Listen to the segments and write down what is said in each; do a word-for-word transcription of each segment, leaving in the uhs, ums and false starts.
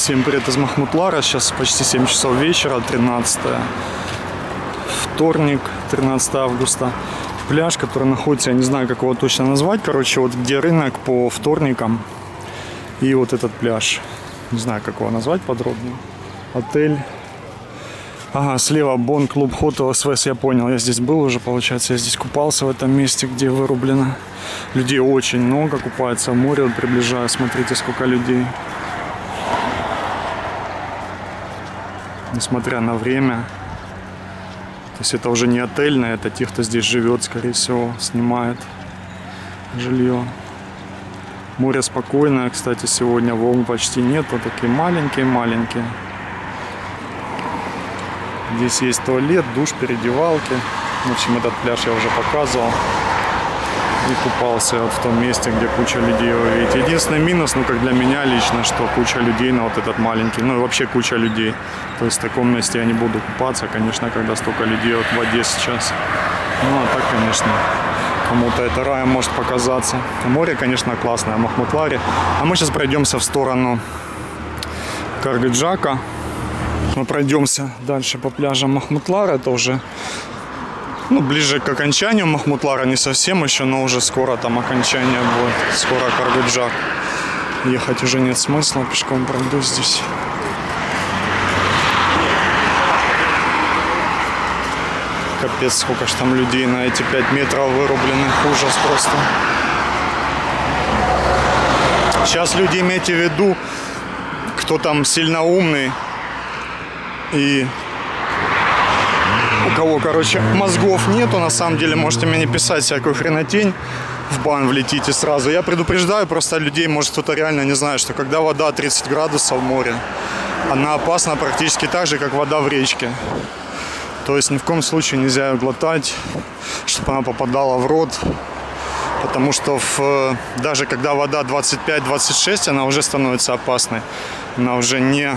Всем привет из Махмутлара. Сейчас почти семь часов вечера, тринадцатое вторник, тринадцатое августа. Пляж, который находится, я не знаю, как его точно назвать. Короче, вот где рынок по вторникам. И вот этот пляж. Не знаю, как его назвать подробнее. Отель. Ага, слева Бон Клуб Хотел СВС, я понял. Я здесь был уже, получается. Я здесь купался в этом месте, где вырублено. Людей очень много купается в море. Вот приближаю, смотрите, сколько людей. Несмотря на время. То есть это уже не отельное, это те, кто здесь живет, скорее всего, снимает жилье. Море спокойное, кстати, сегодня волн почти нет, вот такие маленькие-маленькие. Здесь есть туалет, душ, переодевалки. В общем, этот пляж я уже показывал. И купался вот в том месте, где куча людей, вы видите. Единственный минус, ну как для меня лично, что куча людей на вот этот маленький, ну и вообще куча людей. То есть в таком месте я не буду купаться, конечно, когда столько людей вот в воде сейчас. Ну а так, конечно, кому-то это раем может показаться. Море, конечно, классное в Махмутларе. А мы сейчас пройдемся в сторону Каргаджака. Мы пройдемся дальше по пляжам Махмутлара. Это уже... Ну, ближе к окончанию Махмутлара, не совсем еще, но уже скоро там окончание будет. Скоро Каргаджак. Ехать уже нет смысла, пешком пройду здесь. Капец, сколько ж там людей на эти пять метров вырубленных. Ужас просто. Сейчас люди, имейте в виду, кто там сильно умный и... У кого, короче, мозгов нету, на самом деле, можете мне не писать всякую хренотень, в бан влетите сразу. Я предупреждаю просто людей, может кто-то реально не знает, что когда вода тридцать градусов в море, она опасна практически так же, как вода в речке. То есть ни в коем случае нельзя ее глотать, чтобы она попадала в рот. Потому что в, даже когда вода двадцать пять — двадцать шесть, она уже становится опасной. Она уже не...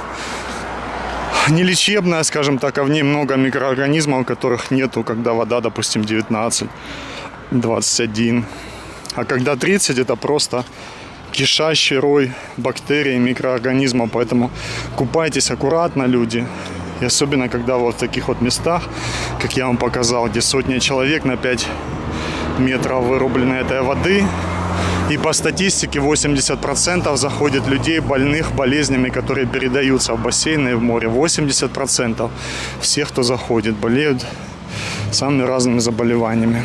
не лечебная, скажем так, а в ней много микроорганизмов, которых нету, когда вода, допустим, девятнадцать — двадцать один. А когда тридцать, это просто кишащий рой бактерий, микроорганизмов. Поэтому купайтесь аккуратно, люди. И особенно, когда вот в таких вот местах, как я вам показал, где сотни человек на пять метров вырублены этой воды. И по статистике восемьдесят процентов заходит людей, больных болезнями, которые передаются в бассейны и в море. восемьдесят процентов всех, кто заходит, болеют самыми разными заболеваниями.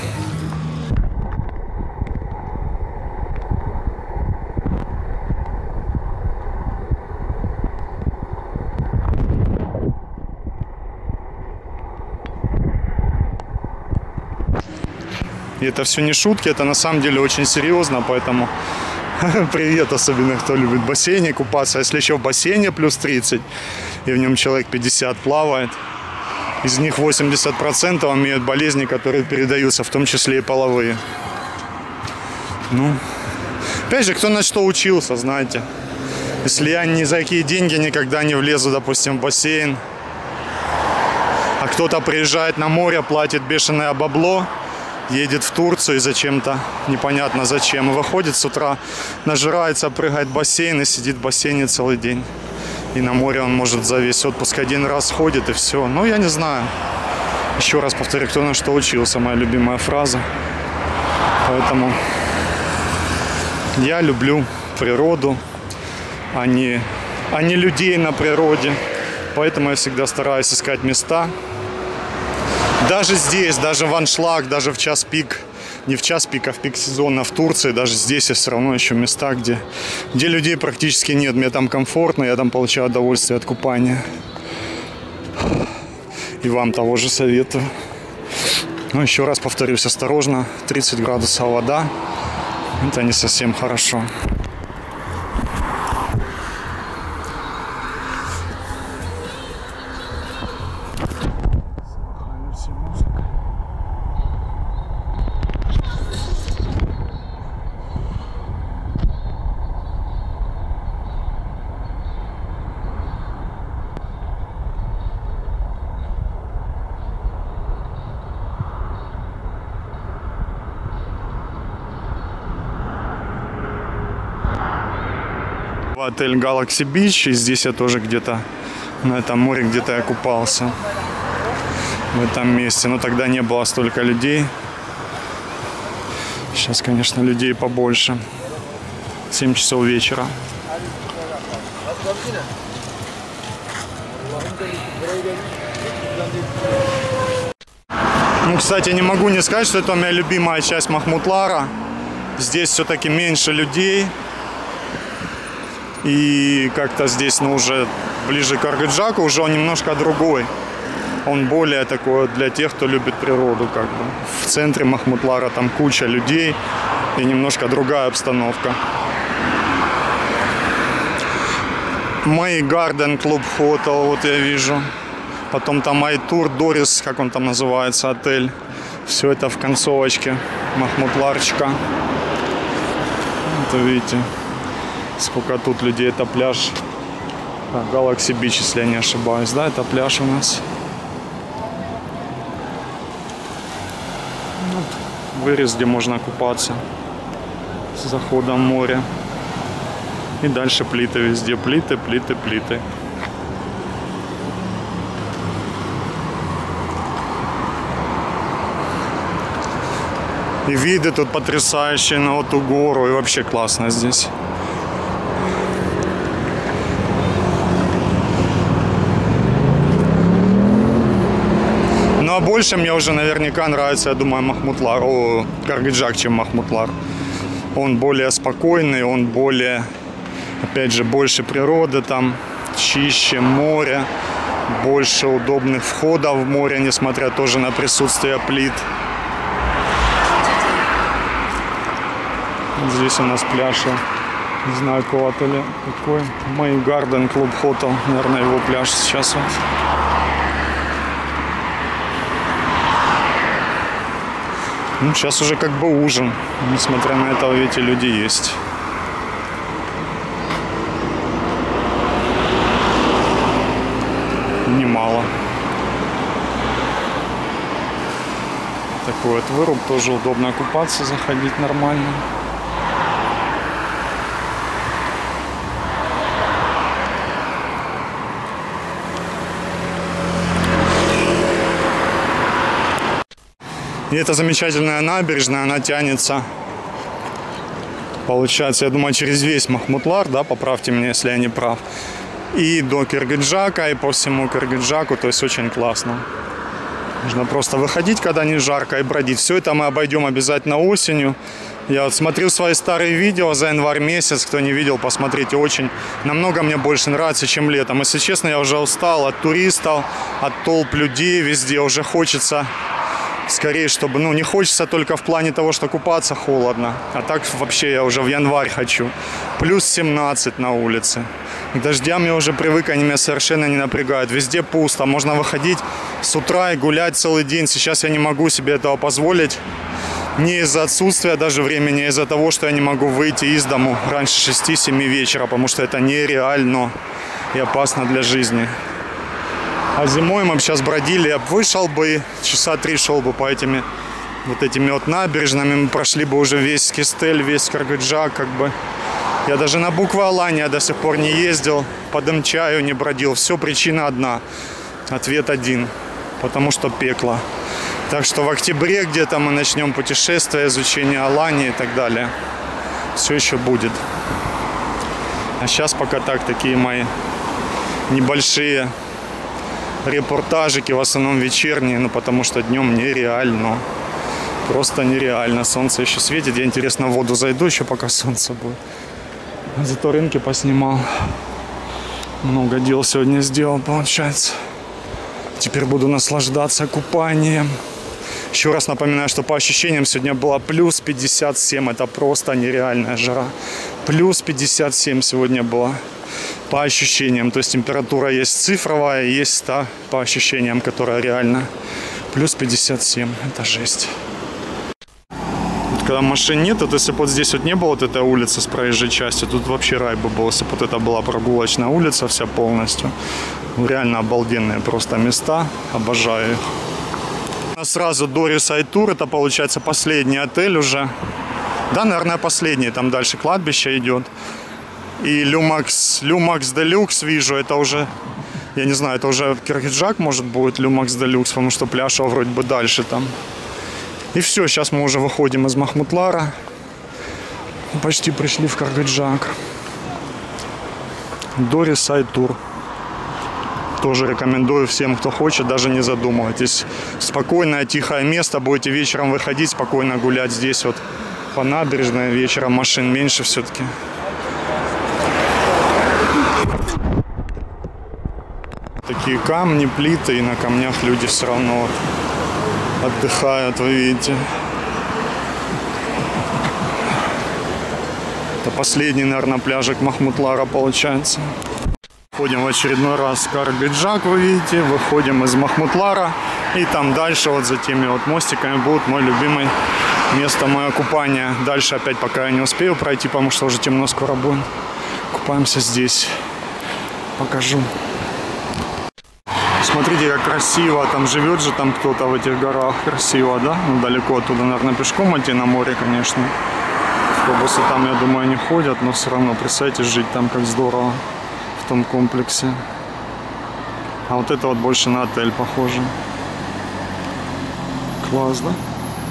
И это все не шутки, это на самом деле очень серьезно, поэтому привет, особенно кто любит в бассейне купаться. Если еще в бассейне плюс тридцать, и в нем человек пятьдесят плавает, из них восемьдесят процентов имеют болезни, которые передаются, в том числе и половые. Ну, опять же, кто на что учился, знаете. Если я ни за какие деньги никогда не влезу, допустим, в бассейн, а кто-то приезжает на море, платит бешеное бабло, едет в Турцию и зачем-то, непонятно зачем, выходит с утра, нажирается, прыгает в бассейн и сидит в бассейне целый день. И на море он может за весь отпуск один раз ходит и все. Ну, я не знаю. Еще раз повторю, кто на что учился, моя любимая фраза. Поэтому я люблю природу, а не, а не людей на природе. Поэтому я всегда стараюсь искать места. Даже здесь, даже в аншлаг, даже в час пик, не в час пик, а в пик сезона в Турции, даже здесь есть все равно еще места, где, где людей практически нет. Мне там комфортно, я там получаю удовольствие от купания. И вам того же советую. Но еще раз повторюсь, осторожно, тридцать градусов вода, это не совсем хорошо. Отель Galaxy Beach, и здесь я тоже где-то на этом море где-то я купался в этом месте, но тогда не было столько людей. Сейчас, конечно, людей побольше. семь часов вечера. Ну, кстати, не могу не сказать, что это моя любимая часть Махмутлара. Здесь все-таки меньше людей. И как-то здесь, ну, уже ближе к Каргаджаку, уже он немножко другой. Он более такой для тех, кто любит природу, как бы. В центре Махмутлара там куча людей и немножко другая обстановка. Мэй Гарден Клуб Хотел, вот я вижу. Потом там Айтур Дорис, как он там называется, отель. Все это в концовочке Махмутларчика. Вот видите, сколько тут людей. Это пляж Galaxy Beach, если я не ошибаюсь. Да, это пляж у нас. Вот вырез, где можно купаться с заходом в море. И дальше плиты везде. Плиты, плиты, плиты. И виды тут потрясающие на эту гору. И вообще классно здесь. Ну а больше мне уже наверняка нравится, я думаю, Махмутлар. О, Каргаджак, чем Махмутлар. Он более спокойный, он более, опять же, больше природы там, чище море, больше удобных входов в море, несмотря тоже на присутствие плит. Здесь у нас пляж, не знаю, какого отеля, какой. Мэй Гарден Клуб Хотел, наверное, его пляж сейчас вот. Ну, сейчас уже как бы ужин, несмотря на это, видите, люди есть. Немало. Такой вот выруб, тоже удобно купаться, заходить нормально. И эта замечательная набережная, она тянется, получается, я думаю, через весь Махмутлар, да, поправьте меня, если я не прав, и до Киргиджака, и по всему Киргиджаку, то есть очень классно. Нужно просто выходить, когда не жарко, и бродить. Все это мы обойдем обязательно осенью. Я вот смотрю свои старые видео за январь месяц, кто не видел, посмотрите, очень, намного мне больше нравится, чем летом. Если честно, я уже устал от туристов, от толп людей, везде уже хочется... Скорее, чтобы, ну, не хочется только в плане того, что купаться холодно. А так вообще я уже в январь хочу. Плюс семнадцать на улице. К дождям я уже привык, они меня совершенно не напрягают. Везде пусто. Можно выходить с утра и гулять целый день. Сейчас я не могу себе этого позволить. Не из-за отсутствия даже времени, а из-за того, что я не могу выйти из дому раньше шести-семи вечера, потому что это нереально и опасно для жизни. А зимой мы бы сейчас бродили, я бы вышел бы, часа три шел бы по этими вот этими вот набережными, мы прошли бы уже весь Кистель, весь Каргаджак, как бы. Я даже на букву Алания до сих пор не ездил, по Дымчаю не бродил. Все, причина одна, ответ один, потому что пекло. Так что в октябре где-то мы начнем путешествие, изучение Алании и так далее. Все еще будет. А сейчас пока так, такие мои небольшие репортажики, в основном вечерние, ну потому что днем нереально. Просто нереально. Солнце еще светит. Я, интересно, в воду зайду еще, пока солнце будет. Зато рынки поснимал. Много дел сегодня сделал, получается. Теперь буду наслаждаться купанием. Еще раз напоминаю, что по ощущениям сегодня было плюс пятьдесят семь. Это просто нереальная жара. Плюс пятьдесят семь сегодня было. По ощущениям. То есть температура есть цифровая, есть та по ощущениям, которая реально. Плюс пятьдесят семь. Это жесть. Вот когда машин нет, то если бы вот здесь вот не было вот этой улицы с проезжей частью, тут вообще рай бы был. Если бы вот это была прогулочная улица вся полностью. Реально обалденные просто места. Обожаю их. Сразу Дорис Айтур. Это получается последний отель уже. Да, наверное, последний. Там дальше кладбище идет. И Люмакс, Люмакс Делюкс вижу, это уже, я не знаю, это уже Киргизджак может будет, Люмакс Делюкс, потому что пляж вроде бы дальше там. И все, сейчас мы уже выходим из Махмутлара. Почти пришли в Киргизджак. Дори Сайт Тур. Тоже рекомендую всем, кто хочет, даже не задумывайтесь. Спокойное, тихое место, будете вечером выходить, спокойно гулять здесь вот по набережной. Вечером машин меньше все-таки. Такие камни, плиты, и на камнях люди все равно отдыхают, вы видите. Это последний, наверное, пляжик Махмутлара получается. Входим в очередной раз в Киргизджак, вы видите, выходим из Махмутлара, и там дальше вот за теми вот мостиками будет мой любимый место, мое купание. Дальше опять пока я не успею пройти, потому что уже темно, скоро будет. Купаемся здесь. Покажу. Смотрите, как красиво, там живет же там кто-то в этих горах, красиво, да? Ну, далеко оттуда, наверное, пешком идти на море, конечно. Автобусы там, я думаю, не ходят, но все равно, представьте, жить там как здорово. В том комплексе. А вот это вот больше на отель похоже. Класс, да?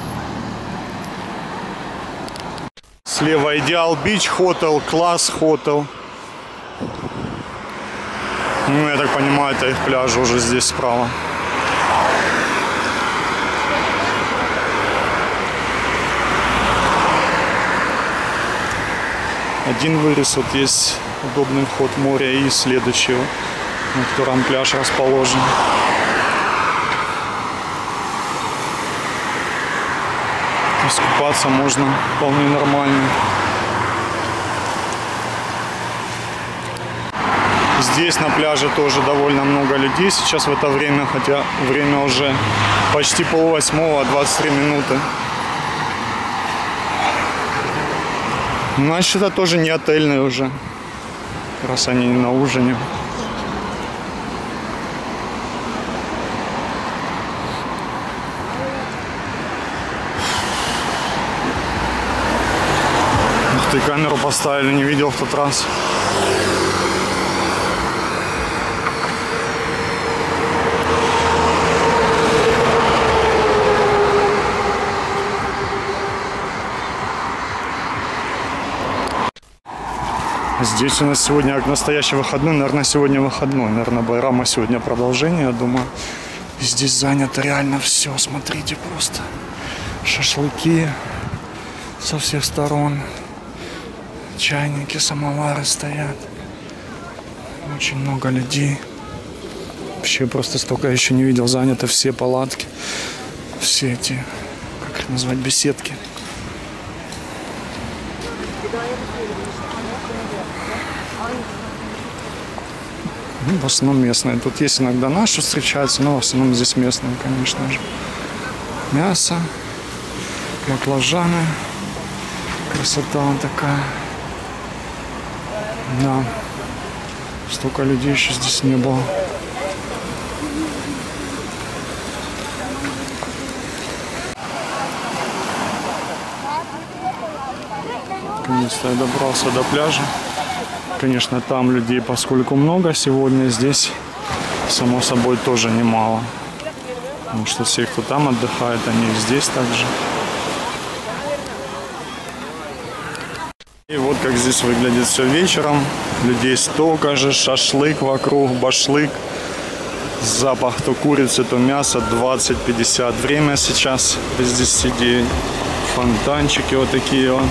Слева Ideal Beach Hotel, Класс Hotel. Ну, я так понимаю, это их пляж уже здесь справа. Один вырез, вот есть удобный вход в море, и следующий, на котором пляж расположен. Искупаться можно вполне нормально. Здесь на пляже тоже довольно много людей сейчас в это время, хотя время уже почти полвосьмого, двадцать три минуты. Значит, это тоже не отельный уже, раз они не на ужине. Ух ты, камеру поставили, не видел в тот раз. Здесь у нас сегодня настоящий выходной, наверное, сегодня выходной. Наверное, Байрама сегодня продолжение, я думаю. И здесь занято реально все, смотрите просто. Шашлыки со всех сторон. Чайники, самовары стоят. Очень много людей. Вообще просто столько еще не видел, заняты все палатки. Все эти, как их назвать, беседки. Ну, в основном местные. Тут есть иногда наши встречаются, но в основном здесь местные, конечно же. Мясо, баклажаны. Красота такая. Да. Столько людей еще здесь не было. Наконец-то я добрался до пляжа. Конечно, там людей поскольку много сегодня, здесь, само собой, тоже немало. Потому что все, кто там отдыхает, они и здесь также. И вот как здесь выглядит все вечером. Людей столько же, шашлык вокруг, башлык. Запах то курицы, то мяса, двадцать пятьдесят. Время сейчас без десяти девять. Фонтанчики вот такие вот.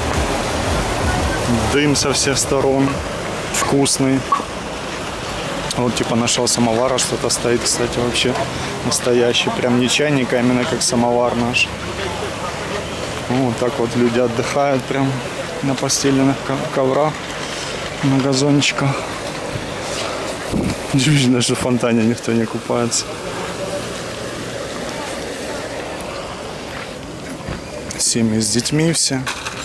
Дым со всех сторон. Вкусный. Вот типа нашел самовара, что-то стоит, кстати, вообще настоящий. Прям не чайник, а именно как самовар наш. Вот так вот люди отдыхают прям на постеленных коврах, на газончиках. Удивительно, что в фонтане никто не купается. Семьи с детьми все.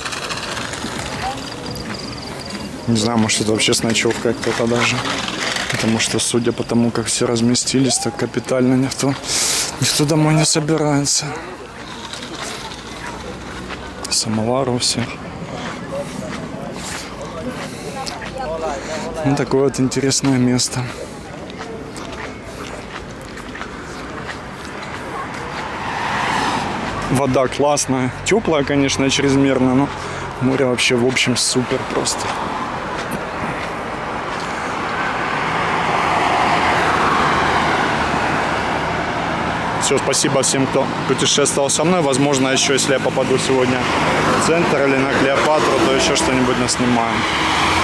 Не знаю, может, это вообще с ночевкой кто-то даже. Потому что, судя по тому, как все разместились, так капитально никто, никто домой не собирается. Самовар у всех. Вот такое вот интересное место. Вода классная, теплая, конечно, чрезмерно, но море вообще в общем супер просто. Все, спасибо всем, кто путешествовал со мной. Возможно, еще, если я попаду сегодня в центр или на Клеопатру, то еще что-нибудь наснимаем.